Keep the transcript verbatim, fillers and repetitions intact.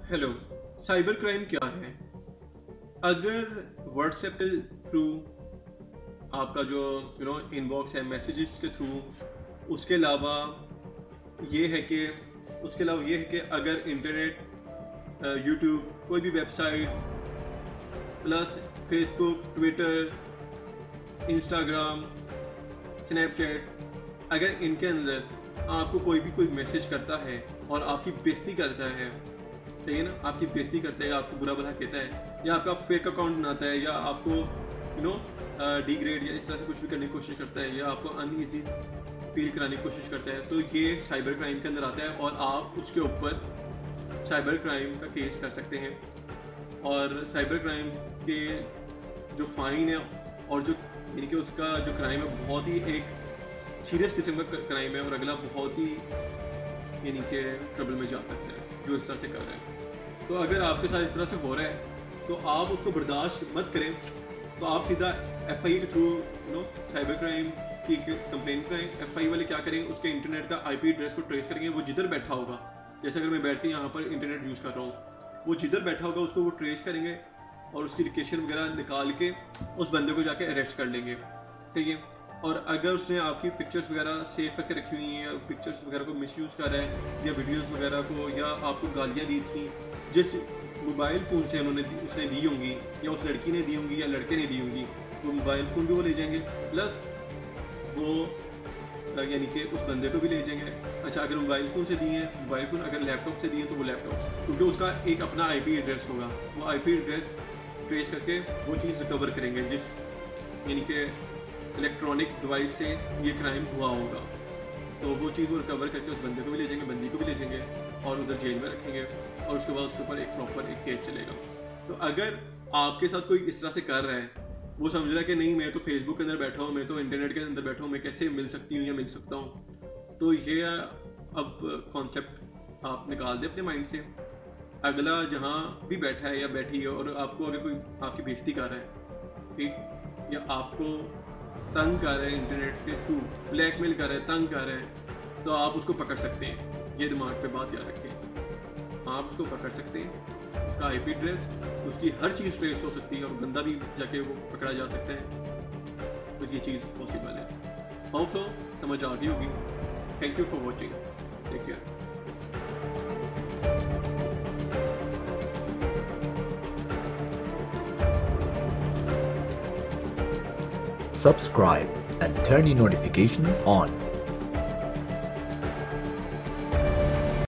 Hello, cyber crime क्या है? अगर व्हाट्सएप के थ्रू आपका जो यू नो इनबॉक्स है मैसेजेस के थ्रू, उसके अलावा ये है कि उसके अलावा ये है कि अगर इंटरनेट, यूट्यूब, कोई भी website plus Facebook, Twitter, Instagram, Snapchat, अगर इनके अंदर आपको कोई भी कोई मैसेज करता है और आपकी बेइज्जती करता है, सही है ना, आपकी बेइज्जती करता है, आपको बुरा भला कहता है, या आपका फेक अकाउंट बनाता है, या आपको यू नो डिग्रेड या इस तरह से कुछ भी करने की कोशिश करता है, या आपको अनईजी फील कराने की कोशिश करता है, तो ये साइबर क्राइम के अंदर आता है और आप उसके ऊपर साइबर क्राइम का केस कर सकते हैं। और साइबर क्राइम के जो फाइन है और जो यानी कि उसका जो क्राइम है बहुत ही एक सीरियस किस्म का क्राइम है, और अगला बहुत ही यानी कि ट्रबल में जा सकता है जो इस तरह से कर रहा है। तो अगर आपके साथ इस तरह से हो रहा है तो आप उसको बर्दाश्त मत करें, तो आप सीधा एफ आई के through you know cyber crime की कंप्लेन करें। एफ आई वाले क्या करेंगे, उसके इंटरनेट का आई पी एड्रेस को ट्रेस करेंगे। वो जिधर बैठा होगा, जैसे अगर मैं बैठ के यहाँ पर इंटरनेट यूज़ कर रहा हूँ, वो जिधर बैठा होगा उसको वो ट्रेस करेंगे और उसकी लोकेशन वगैरह निकाल के उस बंदे को जाके अरेस्ट कर लेंगे, सही है। और अगर उसने आपकी पिक्चर्स वगैरह सेव करके रखी हुई हैं, या पिक्चर्स वगैरह को मिसयूज़ कर रहा है, या वीडियोस वगैरह को, या आपको गालियाँ दी थी जिस मोबाइल फ़ोन से उन्होंने उसने दी होंगी, या उस लड़की ने दी होंगी, या लड़के ने दी होंगी, वो मोबाइल फ़ोन भी वो ले जाएंगे, प्लस वो यानी कि उस बंदे को भी ले जाएंगे। अच्छा, अगर मोबाइल फ़ोन से दिए हैं, मोबाइल फ़ोन अगर लैपटॉप से दिए हैं तो वो लैपटॉप, क्योंकि उसका एक अपना आई पी एड्रेस होगा, वो आई पी एड्रेस ट्रेस करके वो चीज़ रिकवर करेंगे जिस यानी कि इलेक्ट्रॉनिक डिवाइस से ये क्राइम हुआ होगा। तो वो चीज़ वो रिकवर करके उस बंदे को भी ले जाएंगे, बंदी को भी ले जाएंगे और उधर जेल में रखेंगे, और उसके बाद उसके ऊपर एक प्रॉपर एक केस चलेगा। तो अगर आपके साथ कोई इस तरह से कर रहा है, वो समझ रहा है कि नहीं मैं तो फेसबुक के अंदर बैठा हूँ, मैं तो इंटरनेट के अंदर बैठा हूँ, मैं कैसे मिल सकती हूँ या मिल सकता हूँ, तो ये अब कॉन्सेप्ट आप निकाल दें अपने माइंड से। अगला जहाँ भी बैठा है या बैठी है और आपको अगर कोई आपकी बेइज्जती कर रहा है, ठीक, या आपको तंग कर रहे हैं इंटरनेट के थ्रू, ब्लैकमेल कर रहे हैं, तंग कर रहे हैं, तो आप उसको पकड़ सकते हैं। ये दिमाग पे बात याद रखें, आप उसको पकड़ सकते हैं, उसका आई पी एड्रेस, उसकी हर चीज़ ट्रेस हो सकती है और बंदा भी जाके वो पकड़ा जा सकता है। तो ये चीज़ पॉसिबल है। होप सो समझ आ गई होगी। Thank you for watching, take care. Subscribe and turn your notifications on.